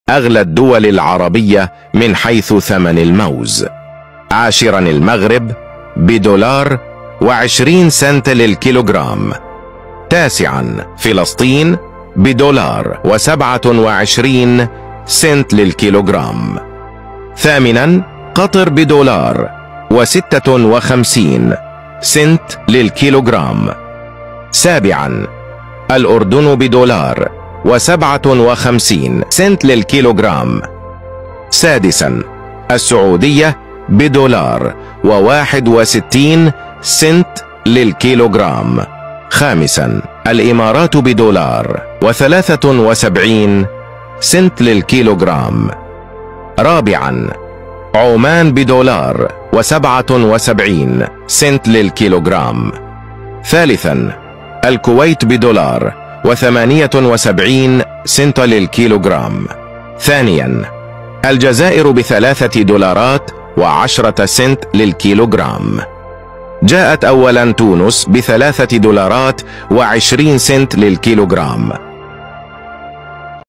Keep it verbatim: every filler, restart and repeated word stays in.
أغلى الدول العربية من حيث ثمن الموز. عاشرا المغرب بدولار وعشرين سنت للكيلوغرام. تاسعا فلسطين بدولار وسبعة وعشرين سنت للكيلوغرام. ثامنا قطر بدولار وستة وخمسين سنت للكيلوغرام. سابعا الأردن بدولار وسبعة وخمسين سنت للكيلوغرام. سادسا السعودية بدولار وواحد وستين سنت للكيلوغرام. خامسا الإمارات بدولار وثلاثة وسبعين سنت للكيلوغرام. رابعا عمان بدولار وسبعة وسبعين سنت للكيلوغرام. ثالثا الكويت بدولار وثمانية وسبعين سنت للكيلوغرام. ثانيا الجزائر بثلاثة دولارات وعشرة سنت للكيلوغرام. جاءت أولا تونس بثلاثة دولارات وعشرين سنت للكيلوغرام.